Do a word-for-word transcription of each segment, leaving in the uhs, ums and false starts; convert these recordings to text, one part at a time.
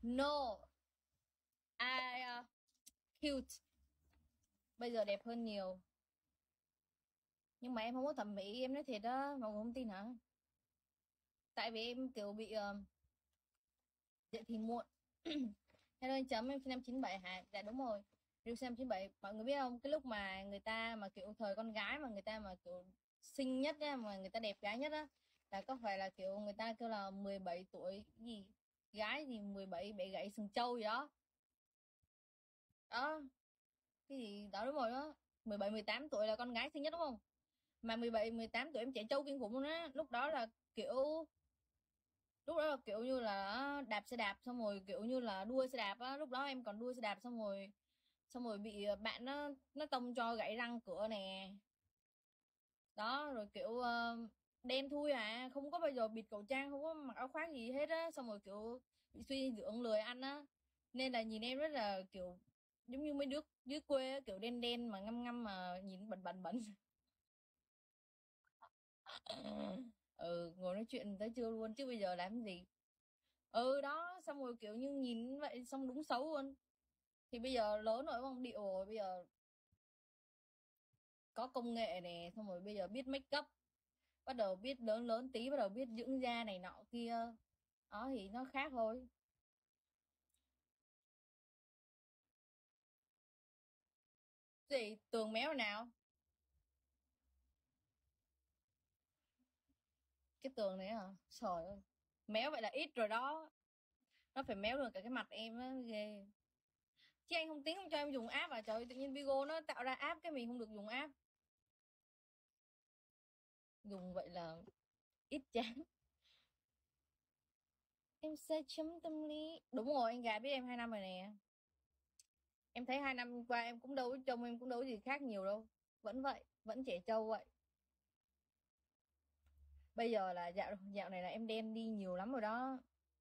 No, I uh, cute. Bây giờ đẹp hơn nhiều. Nhưng mà em không có thẩm mỹ, em nói thiệt đó, mọi người không tin hả? Tại vì em kiểu bị uh, dậy thì muộn. Hello anh Chấm, em sinh năm chín bảy hả? Dạ đúng rồi. Em sinh năm chín bảy, mọi người biết không? Cái lúc mà người ta mà kiểu thời con gái mà người ta mà kiểu xinh nhất á, mà người ta đẹp gái nhất á, là có phải là kiểu người ta kêu là mười bảy tuổi gì? Gái gì mười bảy bẻ gãy sừng trâu gì đó. Đó, cái gì đó đúng rồi đó. mười bảy mười tám tuổi là con gái xinh nhất đúng không? Mà mười bảy mười tám tuổi em trẻ trâu kinh khủng luôn á. Lúc đó là kiểu lúc đó là kiểu như là đạp xe đạp xong rồi kiểu như là đua xe đạp á, lúc đó em còn đua xe đạp xong rồi xong rồi bị bạn nó nó tông cho gãy răng cửa nè. Đó rồi kiểu uh, đen thui à, không có bao giờ bịt khẩu trang, không có mặc áo khoác gì hết á, xong rồi kiểu bị suy dinh dưỡng lười ăn á, nên là nhìn em rất là kiểu giống như mấy đứa dưới quê á, kiểu đen đen mà ngăm ngăm mà nhìn bẩn bẩn bẩn. Ừ, ngồi nói chuyện tới trưa luôn chứ bây giờ làm gì. Ừ đó, xong rồi kiểu như nhìn vậy xong đúng xấu luôn. Thì bây giờ lớn rồi đúng không, điệu rồi, bây giờ có công nghệ nè, xong rồi bây giờ biết make up, bắt đầu biết lớn lớn tí bắt đầu biết dưỡng da này nọ kia, đó thì nó khác thôi. Gì tường méo nào? Cái tường này hả? Trời ơi, méo vậy là ít rồi đó, nó phải méo được cả cái mặt em á, ghê. Chứ anh không tính không cho em dùng app à? Trời ơi, tự nhiên Vigo nó tạo ra app cái mình không được dùng app, dùng vậy là ít chán. Em sẽ chấm tâm lý, đúng rồi, anh gái biết em hai năm rồi nè. Em thấy hai năm qua em cũng đâu trông em cũng đâu có gì khác nhiều đâu, vẫn vậy, vẫn trẻ trâu vậy. Bây giờ là dạo dạo này là em đen đi nhiều lắm rồi đó.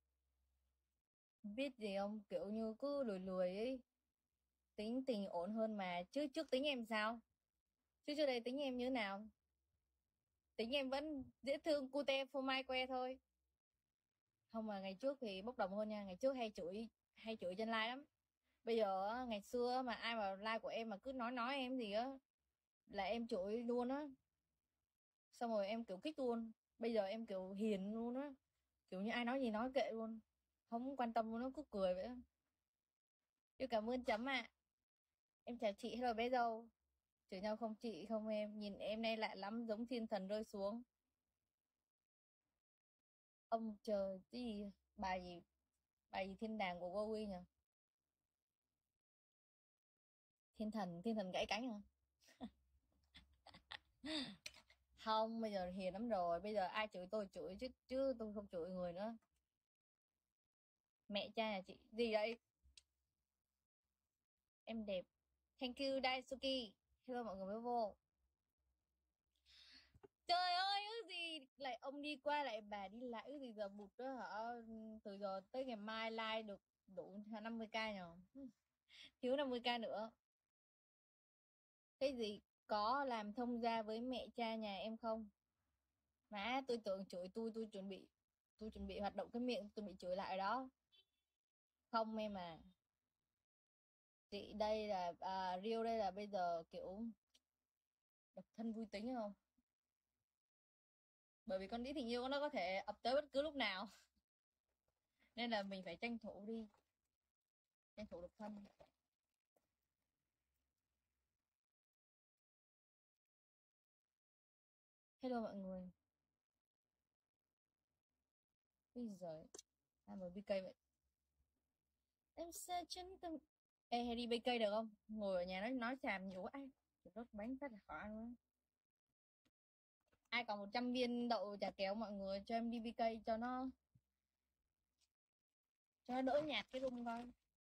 Biết gì không, kiểu như cứ lười lười ấy. Tính tình ổn hơn mà, chứ trước tính em sao? Chứ trước đây tính em như thế nào? Tính em vẫn dễ thương cute phô mai que thôi. Không, mà ngày trước thì bốc đồng hơn nha, ngày trước hay chửi hay chửi trên live lắm. Bây giờ ngày xưa mà ai vào live của em mà cứ nói nói em gì á là em chửi luôn á. Xong rồi em kiểu kích luôn. Bây giờ em kiểu hiền luôn á, kiểu như ai nói gì nói kệ luôn, không quan tâm luôn, nó cứ cười vậy á. Yêu cảm ơn Chấm ạ. À. Em chào chị, hello bé dâu. Chửi nhau không chị không em, nhìn em nay lạ lắm giống thiên thần rơi xuống. Ông trời gì, bài gì, bài gì thiên đàng của Bowie nhỉ? Thiên thần, thiên thần gãy cánh hả? Không, bây giờ hiền lắm rồi, bây giờ ai chửi tôi chửi chứ chứ tôi không chửi người nữa. Mẹ cha nhà chị gì vậy? Em đẹp. Thank you Daisuki. Hello mọi người mới vô. Trời ơi, ước gì lại ông đi qua lại bà đi lại, ước gì giờ bụt đó hả? Từ giờ tới ngày mai like được đủ năm mươi k nhờ. Thiếu năm mươi k nữa. Cái gì? Có làm thông gia với mẹ cha nhà em không? Má, tôi tưởng chửi tôi, tôi chuẩn bị tôi chuẩn bị hoạt động cái miệng, tôi bị chửi lại đó. Không em à. Chị đây là à, Rio đây là bây giờ kiểu độc thân vui tính không? Bởi vì con đĩ tình yêu nó có thể ập tới bất cứ lúc nào. Nên là mình phải tranh thủ đi. Tranh thủ độc thân. Hello mọi người. Bây giờ ai mới bê ca vậy? Em sẽ chân tâm. Ê, hay đi bê ca được không? Ngồi ở nhà nói nói xàm nhiều quá. Ai rớt bánh phát là khó ăn quá. Ai còn một trăm viên đậu chả kéo mọi người cho em đi bê ca cho nó cho nó đỡ nhạt cái room coi.